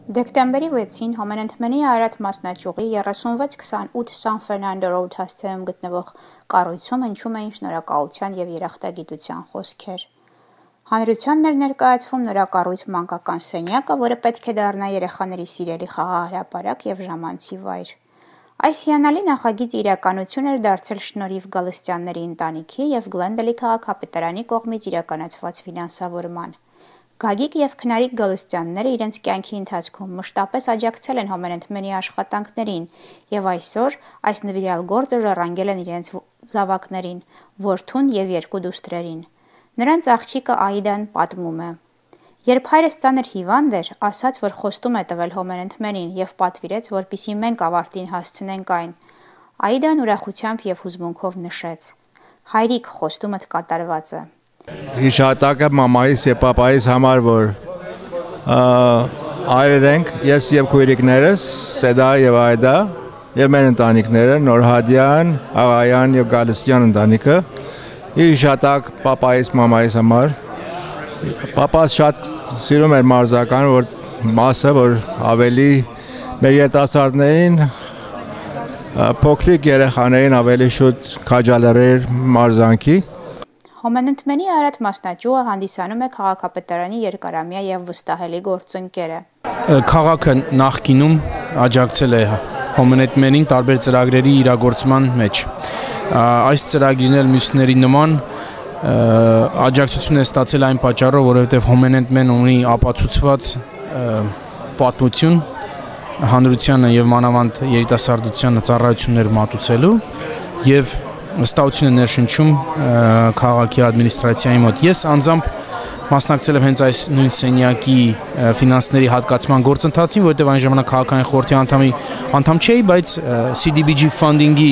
Դեկտեմբերի 6-ին Հոմենենթմենի Արարատ մասնաճյուղի 3628 San Fernando Road հասցեում գտնվող կառույցում հնչում էին շնորհակալության և երախտագիտության խոսքեր։ Հանրությանն էր ներկայացվում նորակառույց մանկական սենյակը, որը պետք է դառնա երեխաների սիրելի խաղահրապարակ և ժամանցի վայր։ Այս հիանալի նախագիծը իրականություն էր դարձել շնորհիվ Գալստյանների ընտանիքի և Գլենդելի քաղաքապետարանի կողմից իրականացված ֆինանսավորման։ Գագիկ և Քնարիկ Գալստյանները իրենց կյանքի ընթացքում մշտապես աջակցել են Հոմենենթմենի աշխատանքներին և այսօր այս նվիրյալ գործը ժառանգել են իրենց զավակներին, որդուն և երկու դուստրերին։ Նրանց աղջիկը Այդան պատմում է. Երբ հայրս ծանր հիվանդ էր, ասաց, որ խոստում է տվել Հոմենենթմենին և պատվիրեց, որպեսզի մենք ավարտին հասցնենք այն։ Այդան ուրախությամբ և հուզմունքով նշեց. Հայրիկ, խոստումդ կատարված է։ Հիշատակը մամայիս և պապայիս համար, որ այրեր ենք, ես և քույրիկներս, Սեդա և Այդա, և մեր ընտանիքները, Նորհադյան, Աղայան և Գալստյան ընտանիքը, հիշատակ պապայիս, մամայիս համար։ Պապաս շատ սիրում էր մարզական մասը, որ ավելի մեր երիտասարդներին, փոքրիկ երեխաներին ավելի շուտ քաջալերեր մարզանքի։ Հոմենենթմենի Արարատ մասնաճյուղը հանդիսանում է քաղաքապետարանի երկարամյա և վստահելի գործընկերը։ Քաղաքը նախկինում աջակցել է Հոմենենթմենին տարբեր ծրագրերի իրագործման մեջ։ Այս ծրագրին էլ մյուսների նման աջակցություն է ստացել այն պատճառով, որովհետև Հոմենենթմենը ունի ապացուցված պատմություն հանրությանը և մանավանդ երիտասարդությանը ծառայություններ մատուցելու և վստահություն է ներշնչում քաղաքի ադմինիստրացիայի մոտ։ Ես անձամբ մասնակցել եմ հենց այս նույն սենյակի ֆինանսների հատկացման գործընթացին, որովհետև այն ժամանակ քաղաքային խորհրդի անդամ չէի, բայց CDBG funding-ի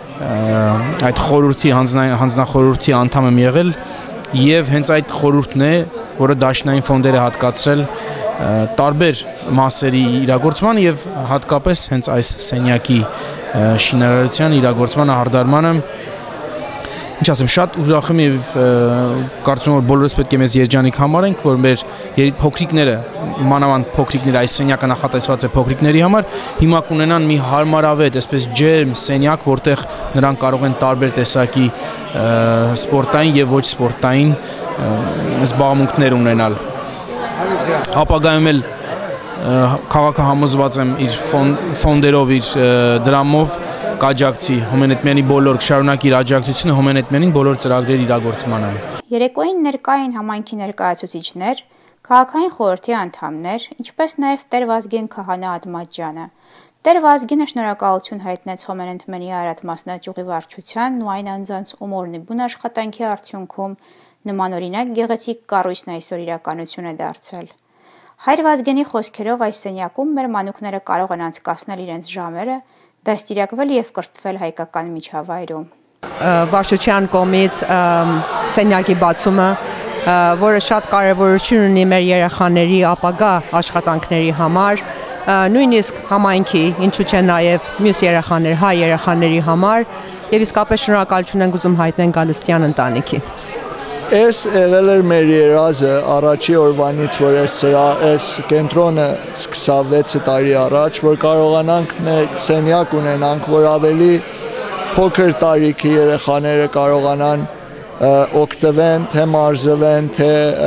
այդ խորհրդի հանձնախորհրդի անդամ եմ եղել և հենց այդ խորհուրդն է, որը դաշնային ֆոնդեր է հատկացրել տարբեր մասերի իրագործման և հատկապես հենց այս սենյակի շինարարության իրագործմանը հարդարմանը։ Ինչ ասեմ, շատ ուրախ եմ և կարծում եմ, որ բոլորս պետք է մեզ երջանիկ համարենք, որ մեր փոքրիկները, մանավանդ փոքրիկները, այս սենյակը նախատեսված է փոքրիկների համար, հիմա կունենան մի հարմարավետ, այսպես ջերմ սենյակ, որտեղ նրանք կարող են տարբեր տեսակի սպորտային և ոչ սպորտային զբաղմունքներ ունենալ։ Ապագայում էլ քաղաքը համոզված եմ իր ֆոնդերով, իր դրամով կաջակցի Հոմենենթմենի կշարունակի իր աջակցությունը Հոմենենթմենին բոլոր ծրագրերի իրագործմանը։ Երեկոյին ներկա էին համայնքի ներկայացուցիչներ, քաղաքային խորհրդի անդամներ, ինչպես նաև Տեր Վազգեն Քահանա Ադմաջյանը։ Տեր Վազգենը շնորհակալություն հայտնեց Հոմենենթմենի Արարատ մասնաճյուղի վարչությանն ու այն անձանց, ում օրնիբուն աշխատանքի արդյունքում նմանօրինակ գեղեցիկ կառույցն այսօր իրականություն է դարձել։ Հայր Վազգենի խոսքերով այս սենյակում մեր մանուկները կարող են անցկացնել իրենց ժամերը, դաստիարակվել և կրթվել հայկական միջավայրում։ Վարչության կողմից սենյակի բացումը, որը շատ կարևորություն ունի մեր երեխաների ապագա աշխատանքների համար, նույնիսկ համայնքի, ինչու չէ նաև մյուս երեխաներ, հայ երեխաների համար, և իսկապես շնորհակալություն ենք ուզում հայտնել Գալստյան ընտանիքին։ Այս եղել էր մեր երազը առաջի օրվանից, որ այս կենտրոնը սկսավ 6 տարի առաջ, որ կարողանանք մեկ սենյակ ունենանք, որ ավելի փոքր տարիքի երեխաները կարողանան օգտվեն, թե մարզվեն, թե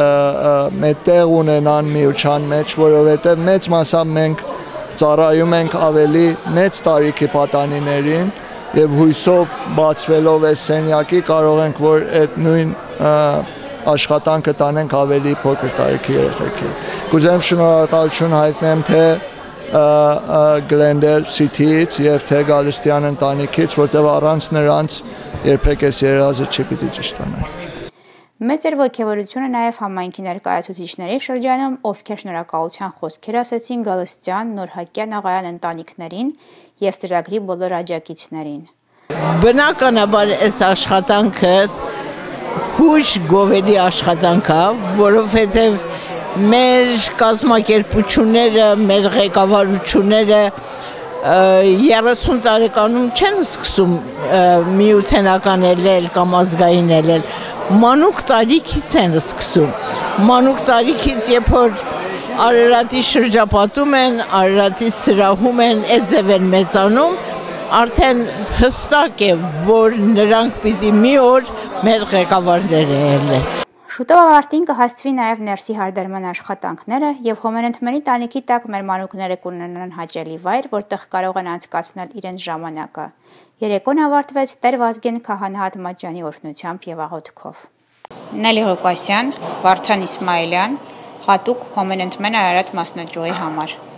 մետեղ ունենան միության մեջ, որովհետև մեծ մասամբ մենք ծառայում ենք ավելի մեծ տարիքի պատանիներին և հույսով բացվելով այս սենյակի կարող ենք, որ այդ նույն աշխատանքը տանենք ավելի փոքր տարիքի երեխեքի։ Կուզեմ շնորհակալություն հայտնեմ թե Glendale City-ից և թե Գալստյան ընտանիքից, որտեղ առանց նրանց երբեք այս երազը չպիտի ճիշտ աներ։ Մեծ էր ոգևորությունը նաև համայնքի ներկայացուցիչների շրջանում, ովքեր շնորհակալության խոսքեր ասեցին Գալստյան, Նորհակյան, Աղայան ընտանիքներին և ծրագրի բոլոր աջակիցներին։ Բնականաբար այս աշխատանքը հույժ գովելի աշխատանք է, որովհետև մեր կազմակերպությունները, մեր ղեկավարությունները 30 տարեկանում չեն սկսում միութենական ելել կամ ազգային ելել, մանուկ տարիքից են սկսում։ Մանուկ տարիքից, երբ որ Արարատի շրջապատում են, Արարատի սրահում են, այդ ձև են մեծանում, արդեն հստակ է, որ նրանք պիտի մի օր մեր ղեկավարները ելեն։ Շուտով ավարտին կհասցվի նաև ներսի հարդարման աշխատանքները և հոմենենթմենի տանիքի տակ մեր մանուկները կունենան հաճելի վայր, որտեղ կարող են անցկացնել իրենց ժամանակը։ Երեկոն ավարտվեց Տեր Վազգեն Քահանա Աթմաջյանի օրհնությամբ և աղոթքով։ Նելի Ղուկասյան, Վարդան Իսմայելյան, հատուկ հոմենենթմեն Արարատ մասնաճյուղի համար։